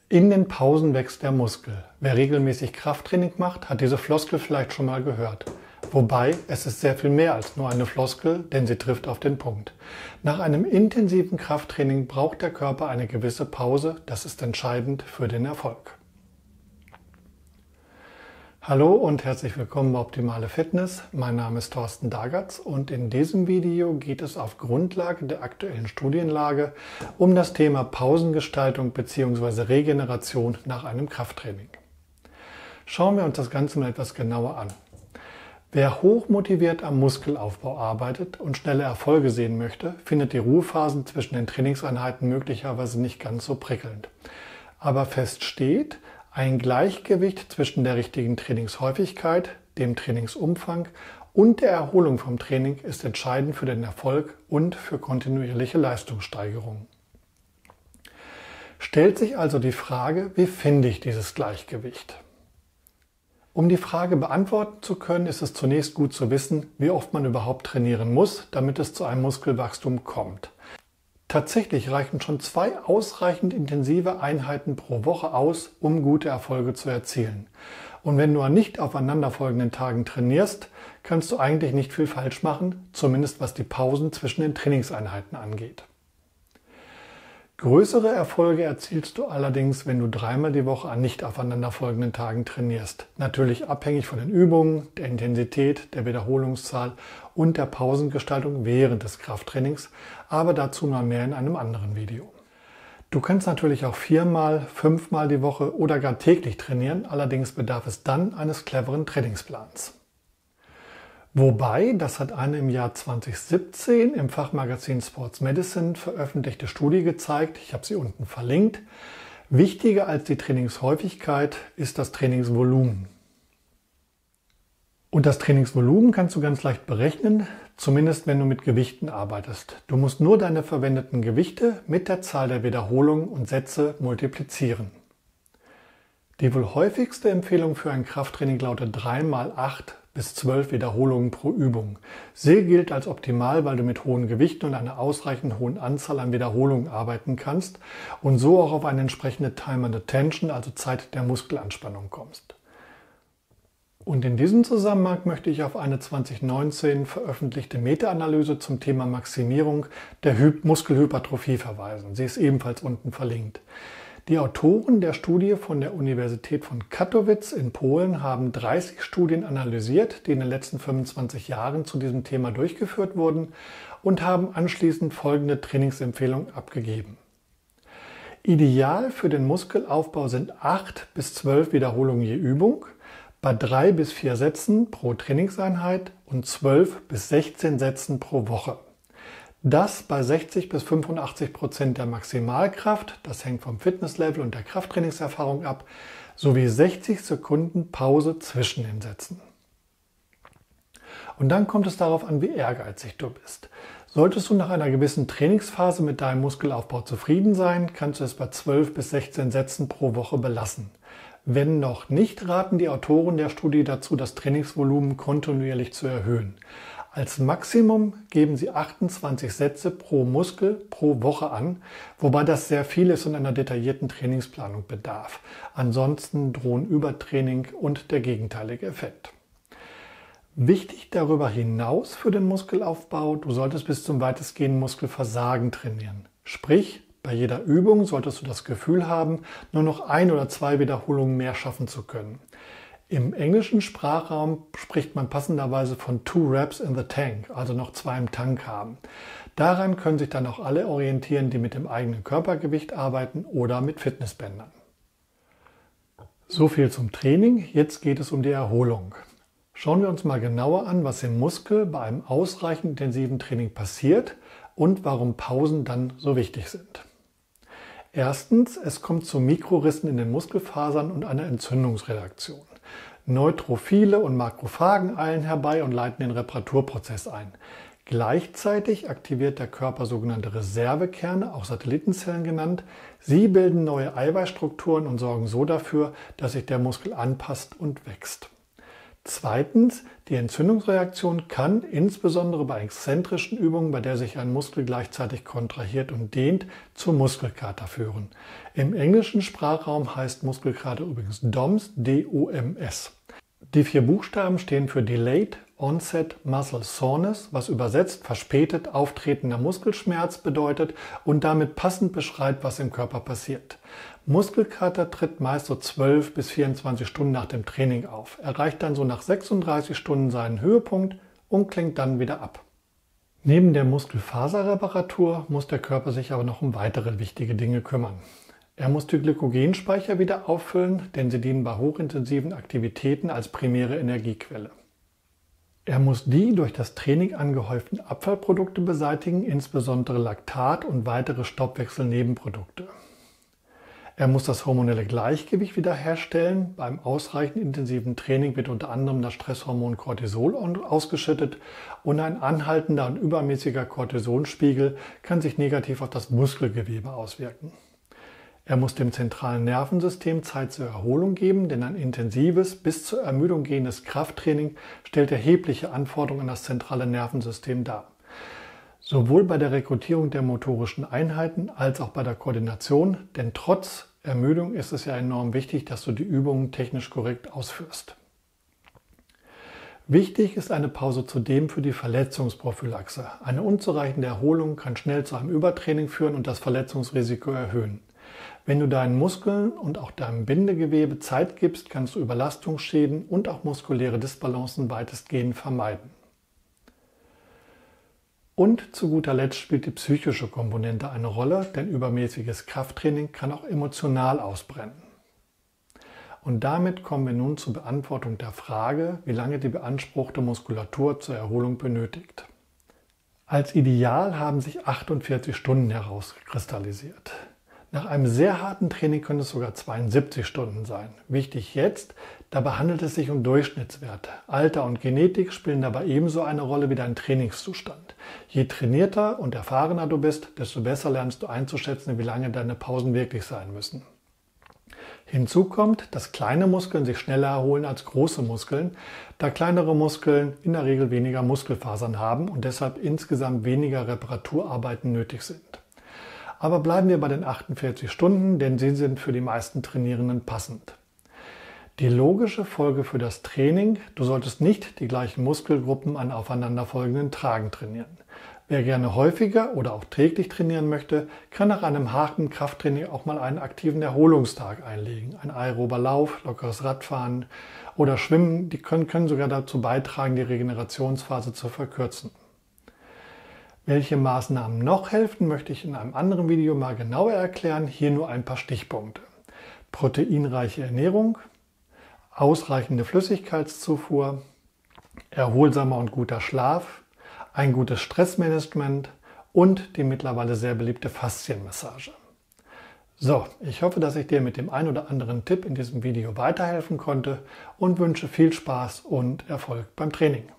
In den Pausen wächst der Muskel. Wer regelmäßig Krafttraining macht, hat diese Floskel vielleicht schon mal gehört. Wobei, es ist sehr viel mehr als nur eine Floskel, denn sie trifft auf den Punkt. Nach einem intensiven Krafttraining braucht der Körper eine gewisse Pause. Das ist entscheidend für den Erfolg. Hallo und herzlich willkommen bei Optimale Fitness. Mein Name ist Thorsten Dagatz und in diesem Video geht es auf Grundlage der aktuellen Studienlage um das Thema Pausengestaltung bzw. Regeneration nach einem Krafttraining. Schauen wir uns das Ganze mal etwas genauer an. Wer hochmotiviert am Muskelaufbau arbeitet und schnelle Erfolge sehen möchte, findet die Ruhephasen zwischen den Trainingseinheiten möglicherweise nicht ganz so prickelnd. Aber fest steht, ein Gleichgewicht zwischen der richtigen Trainingshäufigkeit, dem Trainingsumfang und der Erholung vom Training ist entscheidend für den Erfolg und für kontinuierliche Leistungssteigerung. Stellt sich also die Frage, wie finde ich dieses Gleichgewicht? Um die Frage beantworten zu können, ist es zunächst gut zu wissen, wie oft man überhaupt trainieren muss, damit es zu einem Muskelwachstum kommt. Tatsächlich reichen schon 2 ausreichend intensive Einheiten pro Woche aus, um gute Erfolge zu erzielen. Und wenn du an nicht aufeinanderfolgenden Tagen trainierst, kannst du eigentlich nicht viel falsch machen, zumindest was die Pausen zwischen den Trainingseinheiten angeht. Größere Erfolge erzielst du allerdings, wenn du 3-mal die Woche an nicht aufeinanderfolgenden Tagen trainierst. Natürlich abhängig von den Übungen, der Intensität, der Wiederholungszahl und der Pausengestaltung während des Krafttrainings, aber dazu mal mehr in einem anderen Video. Du kannst natürlich auch 4-mal, 5-mal die Woche oder gar täglich trainieren, allerdings bedarf es dann eines cleveren Trainingsplans. Wobei, das hat eine im Jahr 2017 im Fachmagazin Sports Medicine veröffentlichte Studie gezeigt, ich habe sie unten verlinkt, wichtiger als die Trainingshäufigkeit ist das Trainingsvolumen. Und das Trainingsvolumen kannst du ganz leicht berechnen, zumindest wenn du mit Gewichten arbeitest. Du musst nur deine verwendeten Gewichte mit der Zahl der Wiederholungen und Sätze multiplizieren. Die wohl häufigste Empfehlung für ein Krafttraining lautet 3 x 8 bis 12 Wiederholungen pro Übung. Sie gilt als optimal, weil du mit hohen Gewichten und einer ausreichend hohen Anzahl an Wiederholungen arbeiten kannst und so auch auf eine entsprechende Time and Attention, also Zeit der Muskelanspannung kommst. Und in diesem Zusammenhang möchte ich auf eine 2019 veröffentlichte Meta-Analyse zum Thema Maximierung der Muskelhypertrophie verweisen. Sie ist ebenfalls unten verlinkt. Die Autoren der Studie von der Universität von Katowice in Polen haben 30 Studien analysiert, die in den letzten 25 Jahren zu diesem Thema durchgeführt wurden und haben anschließend folgende Trainingsempfehlungen abgegeben. Ideal für den Muskelaufbau sind 8 bis 12 Wiederholungen je Übung, bei 3 bis 4 Sätzen pro Trainingseinheit und 12 bis 16 Sätzen pro Woche. Das bei 60 bis 85% der Maximalkraft, das hängt vom Fitnesslevel und der Krafttrainingserfahrung ab, sowie 60 Sekunden Pause zwischen den Sätzen. Und dann kommt es darauf an, wie ehrgeizig du bist. Solltest du nach einer gewissen Trainingsphase mit deinem Muskelaufbau zufrieden sein, kannst du es bei 12 bis 16 Sätzen pro Woche belassen. Wenn noch nicht, raten die Autoren der Studie dazu, das Trainingsvolumen kontinuierlich zu erhöhen. Als Maximum geben sie 28 Sätze pro Muskel pro Woche an, wobei das sehr viel ist und einer detaillierten Trainingsplanung bedarf. Ansonsten drohen Übertraining und der gegenteilige Effekt. Wichtig darüber hinaus für den Muskelaufbau, du solltest bis zum weitestgehenden Muskelversagen trainieren. Sprich, bei jeder Übung solltest du das Gefühl haben, nur noch 1 oder 2 Wiederholungen mehr schaffen zu können. Im englischen Sprachraum spricht man passenderweise von 2 Reps in the Tank, also noch 2 im Tank haben. Daran können sich dann auch alle orientieren, die mit dem eigenen Körpergewicht arbeiten oder mit Fitnessbändern. So viel zum Training, jetzt geht es um die Erholung. Schauen wir uns mal genauer an, was im Muskel bei einem ausreichend intensiven Training passiert und warum Pausen dann so wichtig sind. Erstens, es kommt zu Mikrorissen in den Muskelfasern und einer Entzündungsreaktion. Neutrophile und Makrophagen eilen herbei und leiten den Reparaturprozess ein. Gleichzeitig aktiviert der Körper sogenannte Reservekerne, auch Satellitenzellen genannt. Sie bilden neue Eiweißstrukturen und sorgen so dafür, dass sich der Muskel anpasst und wächst. Zweitens, die Entzündungsreaktion kann insbesondere bei exzentrischen Übungen, bei der sich ein Muskel gleichzeitig kontrahiert und dehnt, zu Muskelkater führen. Im englischen Sprachraum heißt Muskelkater übrigens DOMS, D-O-M-S. Die 4 Buchstaben stehen für Delayed Onset Muscle Soreness, was übersetzt verspätet auftretender Muskelschmerz bedeutet und damit passend beschreibt, was im Körper passiert. Muskelkater tritt meist so 12 bis 24 Stunden nach dem Training auf, erreicht dann so nach 36 Stunden seinen Höhepunkt und klingt dann wieder ab. Neben der Muskelfaserreparatur muss der Körper sich aber noch um weitere wichtige Dinge kümmern. Er muss die Glykogenspeicher wieder auffüllen, denn sie dienen bei hochintensiven Aktivitäten als primäre Energiequelle. Er muss die durch das Training angehäuften Abfallprodukte beseitigen, insbesondere Laktat und weitere Stoffwechselnebenprodukte. Er muss das hormonelle Gleichgewicht wiederherstellen. Beim ausreichend intensiven Training wird unter anderem das Stresshormon Cortisol ausgeschüttet und ein anhaltender und übermäßiger Cortisonspiegel kann sich negativ auf das Muskelgewebe auswirken. Er muss dem zentralen Nervensystem Zeit zur Erholung geben, denn ein intensives, bis zur Ermüdung gehendes Krafttraining stellt erhebliche Anforderungen an das zentrale Nervensystem dar. Sowohl bei der Rekrutierung der motorischen Einheiten als auch bei der Koordination, denn trotz Ermüdung ist es ja enorm wichtig, dass du die Übungen technisch korrekt ausführst. Wichtig ist eine Pause zudem für die Verletzungsprophylaxe. Eine unzureichende Erholung kann schnell zu einem Übertraining führen und das Verletzungsrisiko erhöhen. Wenn du deinen Muskeln und auch deinem Bindegewebe Zeit gibst, kannst du Überlastungsschäden und auch muskuläre Disbalancen weitestgehend vermeiden. Und zu guter Letzt spielt die psychische Komponente eine Rolle, denn übermäßiges Krafttraining kann auch emotional ausbrennen. Und damit kommen wir nun zur Beantwortung der Frage, wie lange die beanspruchte Muskulatur zur Erholung benötigt. Als Ideal haben sich 48 Stunden herauskristallisiert. Nach einem sehr harten Training können es sogar 72 Stunden sein. Wichtig jetzt, dabei handelt es sich um Durchschnittswerte. Alter und Genetik spielen dabei ebenso eine Rolle wie dein Trainingszustand. Je trainierter und erfahrener du bist, desto besser lernst du einzuschätzen, wie lange deine Pausen wirklich sein müssen. Hinzu kommt, dass kleine Muskeln sich schneller erholen als große Muskeln, da kleinere Muskeln in der Regel weniger Muskelfasern haben und deshalb insgesamt weniger Reparaturarbeiten nötig sind. Aber bleiben wir bei den 48 Stunden, denn sie sind für die meisten Trainierenden passend. Die logische Folge für das Training: Du solltest nicht die gleichen Muskelgruppen an aufeinanderfolgenden Tagen trainieren. Wer gerne häufiger oder auch täglich trainieren möchte, kann nach einem harten Krafttraining auch mal einen aktiven Erholungstag einlegen. Ein aerober Lauf, lockeres Radfahren oder Schwimmen, die können sogar dazu beitragen, die Regenerationsphase zu verkürzen. Welche Maßnahmen noch helfen, möchte ich in einem anderen Video mal genauer erklären. Hier nur ein paar Stichpunkte. Proteinreiche Ernährung, ausreichende Flüssigkeitszufuhr, erholsamer und guter Schlaf, ein gutes Stressmanagement und die mittlerweile sehr beliebte Faszienmassage. So, ich hoffe, dass ich dir mit dem ein oder anderen Tipp in diesem Video weiterhelfen konnte und wünsche viel Spaß und Erfolg beim Training.